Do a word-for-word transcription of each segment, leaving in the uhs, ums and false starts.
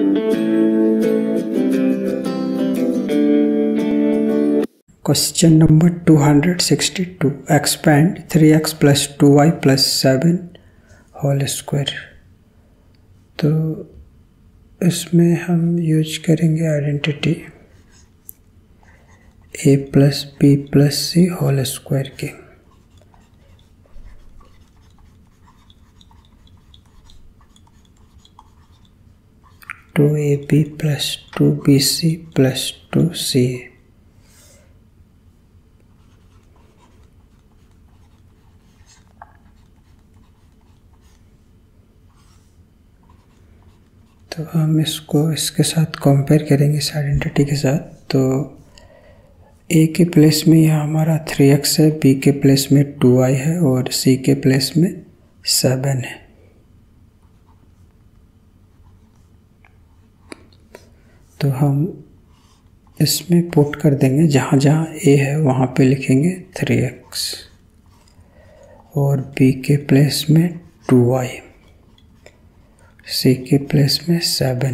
Question number two hundred sixty-two. Expand three x plus two y plus seven whole square. तो इसमें हम use करेंगे identity a plus B plus C whole square की। Two A B plus two B C plus two C A. तो हम इसको इसके साथ कंपेयर करेंगे इस आइडेंटिटी के साथ। तो a के प्लेस में यहाँ हमारा थ्री एक्स है, b के प्लेस में टू वाई है और c के प्लेस में सेवन है। तो हम इसमें पुट कर देंगे, जहाँ जहाँ a है वहाँ पे लिखेंगे थ्री एक्स और b के प्लेस में टू वाई, सी के प्लेस में seven.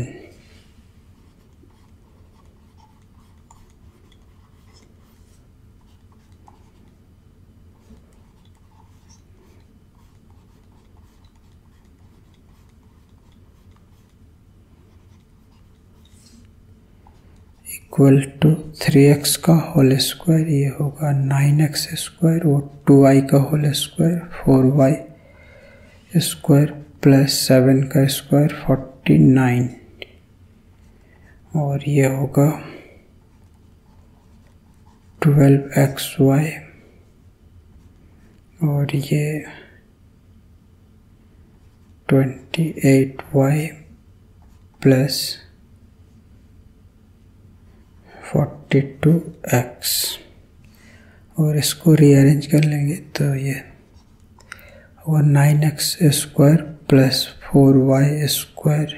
Equal to three X का होल स्क्वायर, ये होगा नाइन एक्स स्क्वायर और टू वाई का whole square four Y square plus seven का स्क्वायर फोर्टी नाइन और ये होगा ट्वेल्व एक्स वाई और ये twenty eight Y plus forty two X. और इसको रीअरेंज कर लेंगे तो ये और nine X square plus four Y square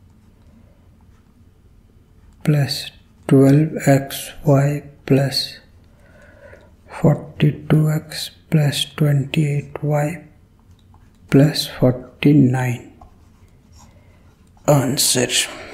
plus twelve X Y plus forty two X plus twenty eight Y plus forty nine. Answer.